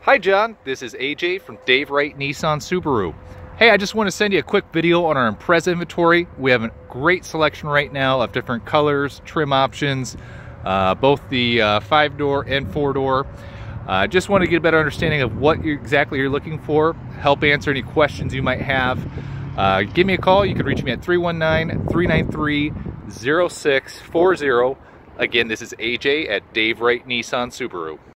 Hi John, this is AJ from Dave Wright Nissan Subaru. Hey, I just want to send you a quick video on our Impreza inventory. We have a great selection right now of different colors, trim options, both the 5-door and 4-door. Just want to get a better understanding of what exactly you're looking for, help answer any questions you might have. Give me a call. You can reach me at 319-393-0640. Again, this is AJ at Dave Wright Nissan Subaru.